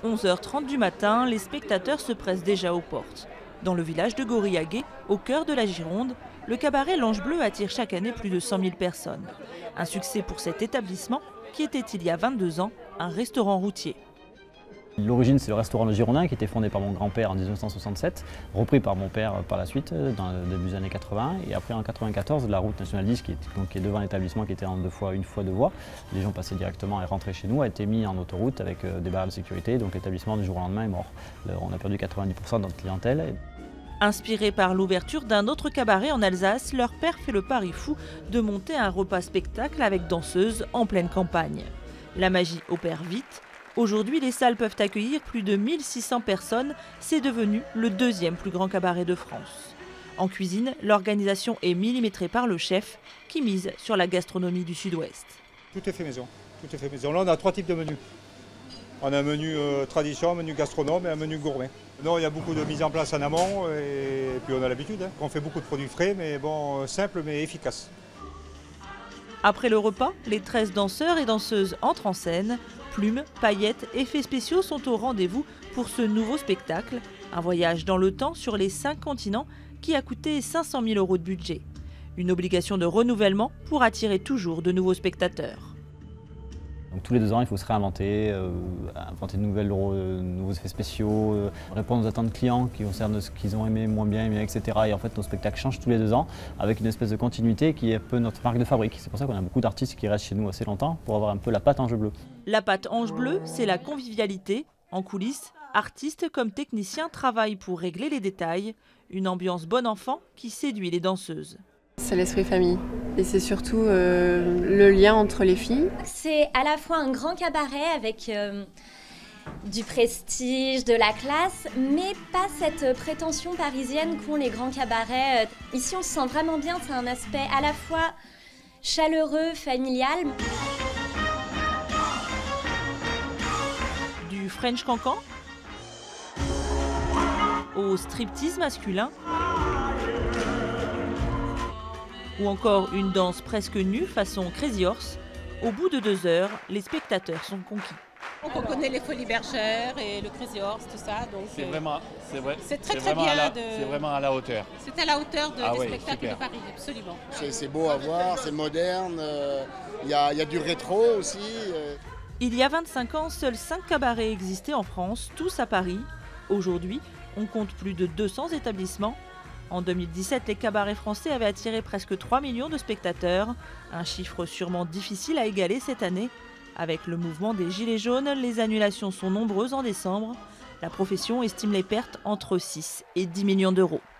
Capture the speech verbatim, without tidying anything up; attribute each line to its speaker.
Speaker 1: onze heures trente du matin, les spectateurs se pressent déjà aux portes. Dans le village de Goriagué, au cœur de la Gironde, le cabaret L'Ange Bleu attire chaque année plus de cent mille personnes. Un succès pour cet établissement qui était il y a vingt-deux ans un restaurant routier.
Speaker 2: L'origine, c'est le restaurant Le Girondin qui était fondé par mon grand-père en mille neuf cent soixante-sept, repris par mon père par la suite, dans le début des années quatre-vingts. Et après, en mille neuf cent quatre-vingt-quatorze, la route nationale dix, qui est, donc, qui est devant l'établissement, qui était en deux fois, une fois deux voies, les gens passaient directement et rentraient chez nous, a été mis en autoroute avec euh, des barrières de sécurité. Donc l'établissement, du jour au lendemain, est mort. Le, on a perdu quatre-vingt-dix pour cent de notre clientèle.
Speaker 1: Inspiré par l'ouverture d'un autre cabaret en Alsace, leur père fait le pari fou de monter un repas-spectacle avec danseuses en pleine campagne. La magie opère vite. Aujourd'hui, les salles peuvent accueillir plus de mille six cents personnes. C'est devenu le deuxième plus grand cabaret de France. En cuisine, l'organisation est millimétrée par le chef qui mise sur la gastronomie du Sud-Ouest.
Speaker 3: Tout est fait maison. Tout est fait maison. Là, on a trois types de menus. On a un menu euh, tradition, un menu gastronome et un menu gourmet. Non, il y a beaucoup de mise en place en amont et, et puis on a l'habitude. Hein. On fait beaucoup de produits frais, mais bon, simples mais efficaces.
Speaker 1: Après le repas, les treize danseurs et danseuses entrent en scène. Plumes, paillettes, effets spéciaux sont au rendez-vous pour ce nouveau spectacle. Un voyage dans le temps sur les cinq continents qui a coûté cinq cent mille euros de budget. Une obligation de renouvellement pour attirer toujours de nouveaux spectateurs.
Speaker 2: Donc, tous les deux ans, il faut se réinventer, euh, inventer de nouvelles, euh, nouveaux effets spéciaux, euh, répondre aux attentes clients qui concernent ce qu'ils ont aimé, moins bien aimé, et cetera. Et en fait, nos spectacles changent tous les deux ans avec une espèce de continuité qui est un peu notre marque de fabrique. C'est pour ça qu'on a beaucoup d'artistes qui restent chez nous assez longtemps pour avoir un peu la patte Ange Bleu.
Speaker 1: La patte Ange Bleu, c'est la convivialité. En coulisses, artistes comme techniciens travaillent pour régler les détails. Une ambiance bon enfant qui séduit les danseuses.
Speaker 4: C'est l'esprit famille et c'est surtout euh, le lien entre les filles.
Speaker 5: C'est à la fois un grand cabaret avec euh, du prestige, de la classe, mais pas cette prétention parisienne qu'ont les grands cabarets. Ici, on se sent vraiment bien, c'est un aspect à la fois chaleureux, familial.
Speaker 1: Du French cancan au striptease masculin, ou encore une danse presque nue façon Crazy Horse. Au bout de deux heures, les spectateurs sont conquis.
Speaker 6: Donc on connaît les Folies Bergère et le Crazy Horse, tout ça.
Speaker 7: C'est vraiment, c'est vrai,
Speaker 6: c'est très
Speaker 7: c'est
Speaker 6: très
Speaker 7: vraiment
Speaker 6: bien.
Speaker 7: à la,
Speaker 6: de...
Speaker 7: C'est vraiment à la hauteur.
Speaker 6: C'est à la hauteur de,
Speaker 7: ah
Speaker 6: des
Speaker 7: ouais,
Speaker 6: spectacles
Speaker 7: super.
Speaker 6: de Paris, absolument.
Speaker 8: C'est beau à voir, c'est moderne, il euh, y, a, y a du rétro aussi. Euh.
Speaker 1: Il y a vingt-cinq ans, seuls cinq cabarets existaient en France, tous à Paris. Aujourd'hui, on compte plus de deux cents établissements. En deux mille dix-sept, les cabarets français avaient attiré presque trois millions de spectateurs, un chiffre sûrement difficile à égaler cette année. Avec le mouvement des Gilets jaunes, les annulations sont nombreuses en décembre. La profession estime les pertes entre six et dix millions d'euros.